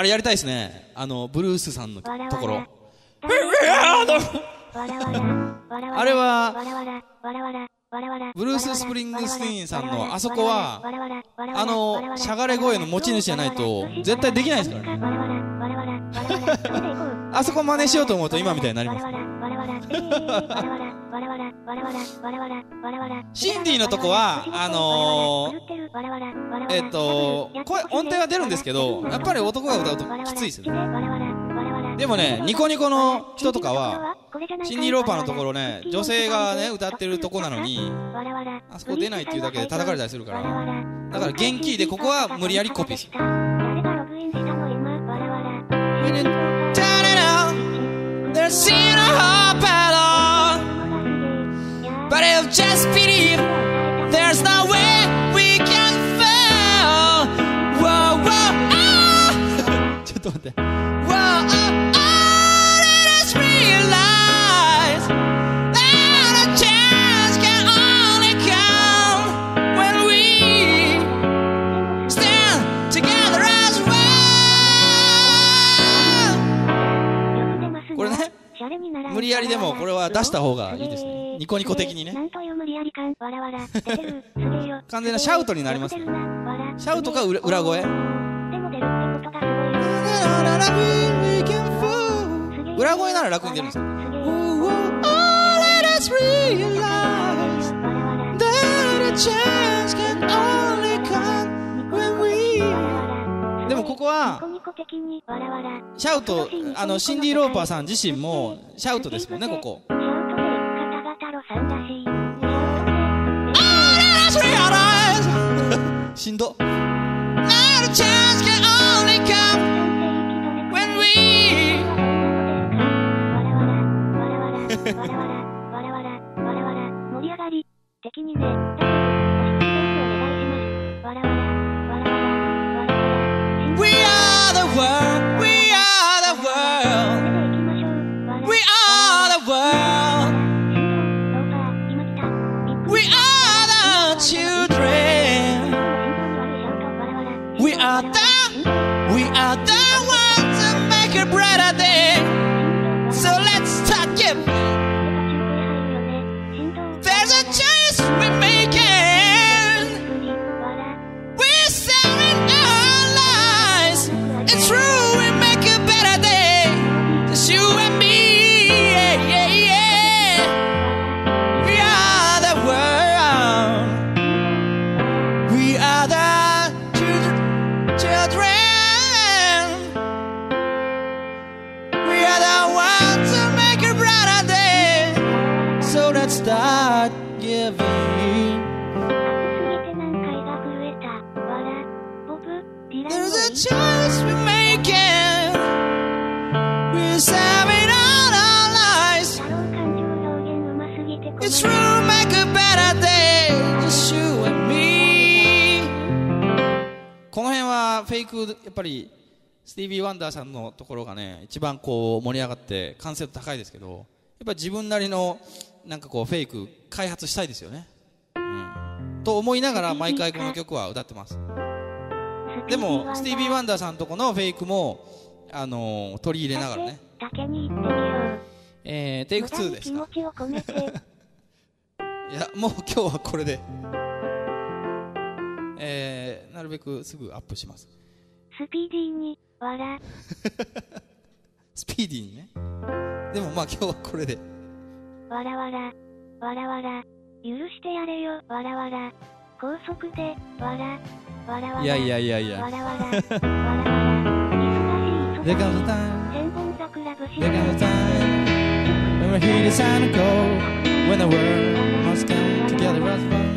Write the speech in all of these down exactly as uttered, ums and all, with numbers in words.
あれやりたいですね。あのブルースさんのところ。あれはブルース・スプリングスティーンさんのあそこはあのしゃがれ声の持ち主じゃないと絶対できないですからね。あそこ真似しようと思うと今みたいになります。シンディのとこはあのー、えっと声音程は出るんですけど、やっぱり男が歌うときついですよね。でもね、ニコニコの人とかはシンディ・ローパーのところね、女性がね歌ってるとこなのにあそこ出ないっていうだけで叩かれたりするから、だから元気でここは無理やりコピーする。But if just believe, there's no way we can fail. Whoa, whoa, ah! ちょっと待って。Whoa, oh, oh, let us realize that a chance can only come when we stand together as one. これね、無理やりでもこれは出した方がいいですね。ニコニコ的にね。完全なシャウトになりますね。シャウトか裏裏声。裏声なら楽に出るんですよ。でもここはシャウト、あのシンディ・ローパーさん自身もシャウトですもんね、ここ。しんど。やっぱりスティービー・ワンダーさんのところがね一番こう盛り上がって完成度高いですけど、やっぱり自分なりのなんかこうフェイク開発したいですよね、うん、と思いながら毎回この曲は歌ってます。でもスティービー・ワンダーさんとこのフェイクもあのー、取り入れながらね、えー、テイクツーですか。いやもう今日はこれで、えー、なるべくすぐアップします。 スピーディーに笑スピーディーにね。でもまあ今日はこれでわらわらわらわら許してやれよわらわら高速でわらわらわらいやいやいやいやわらわらわらわら忙しい忙しい千本桜節 There comes a time when we hear the sound of gold, when the world must come together as one.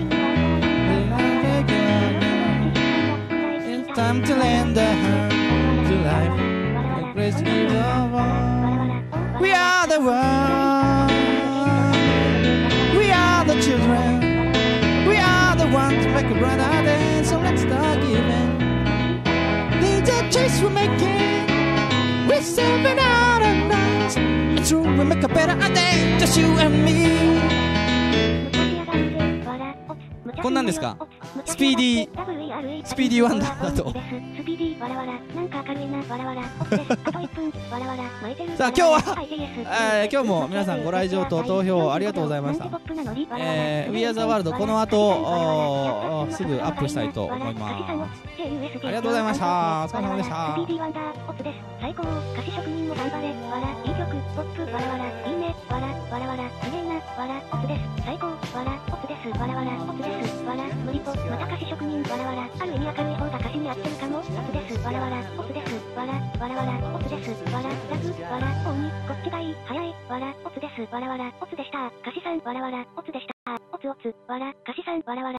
Time to lend a hand to life, the grace to give of all. We are the world, we are the children, we are the ones to make a brighter day. So let's start giving. There's a choice we're making, we're serving out our nights. It's true, we make a better day, just you and me. こんなんですか。 スピーディースピーディーワンダーだと。 スピーディーわらわら、なんか明るいなわらわら、オフです。あといっぷん、わらわら、巻いてる。 さあ今日は、えー、今日も皆さんご来場と投票ありがとうございました。えー、We Are the World この後すぐアップしたいと思います。ありがとうございました。お疲れ様でした。 スピーディーワンダー、オフです。最高、菓子職人も頑張れ、わら、いい曲、ポップ、わらわら、いいね、わら、わらわら、すげえな、わら、オフです。最高、わら、オフです。わらわら、オフです。わら、無理ぽ、また菓子職人、わらわら、ある意味明るい方が歌詞に合ってるかも、オフです。わらわら、オフです。わら、わらわら、オフです。わら、ラグ、わら、大に、こっちがいい、早い、わら、オフです。わらわら、オフでした。菓子さん、わらわら、オフでした。オツオツ、わら、菓子さん、わらわら。